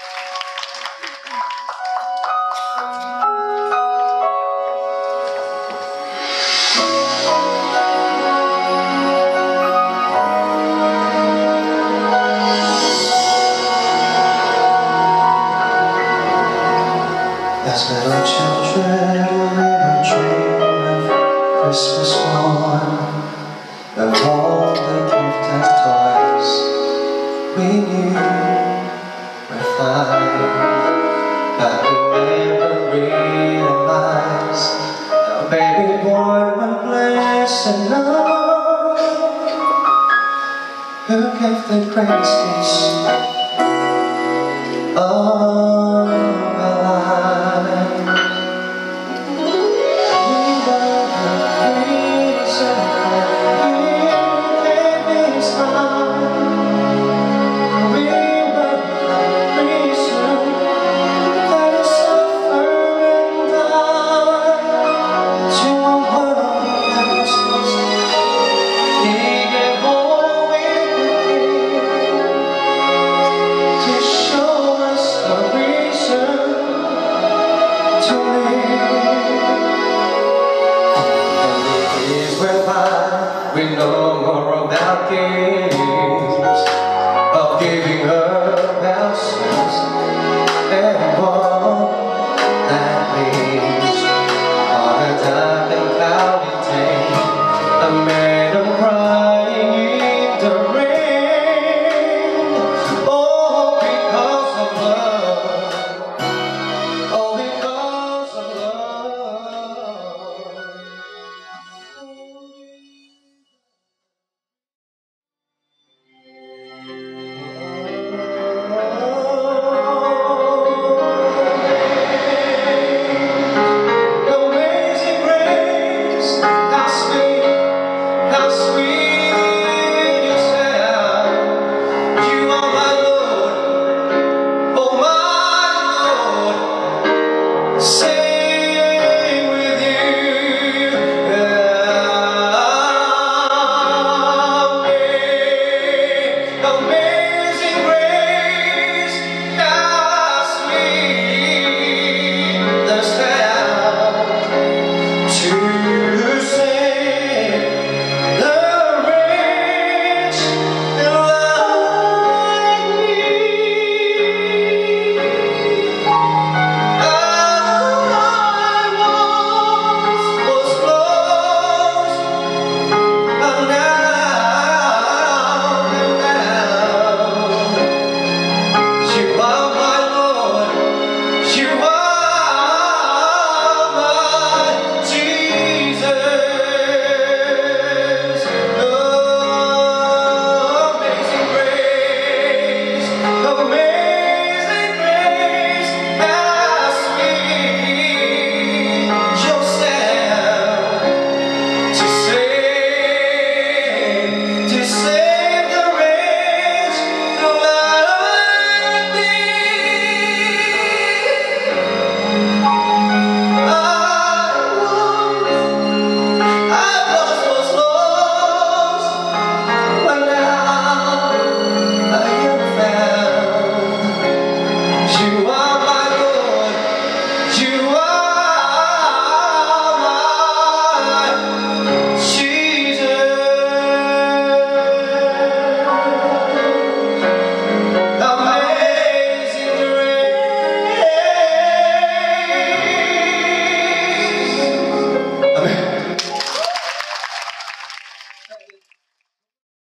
As little children we would dream of Christmas morn, of all the gift of toys we knew were fine, but we never realized our baby boy would bless enough, who gave the greatest kiss of our lives. We know more about games of giving up ourselves and what that means. On a dark and cloudy day, a man of crying in the rain. Oh, because of love. Oh, because of love. Oh,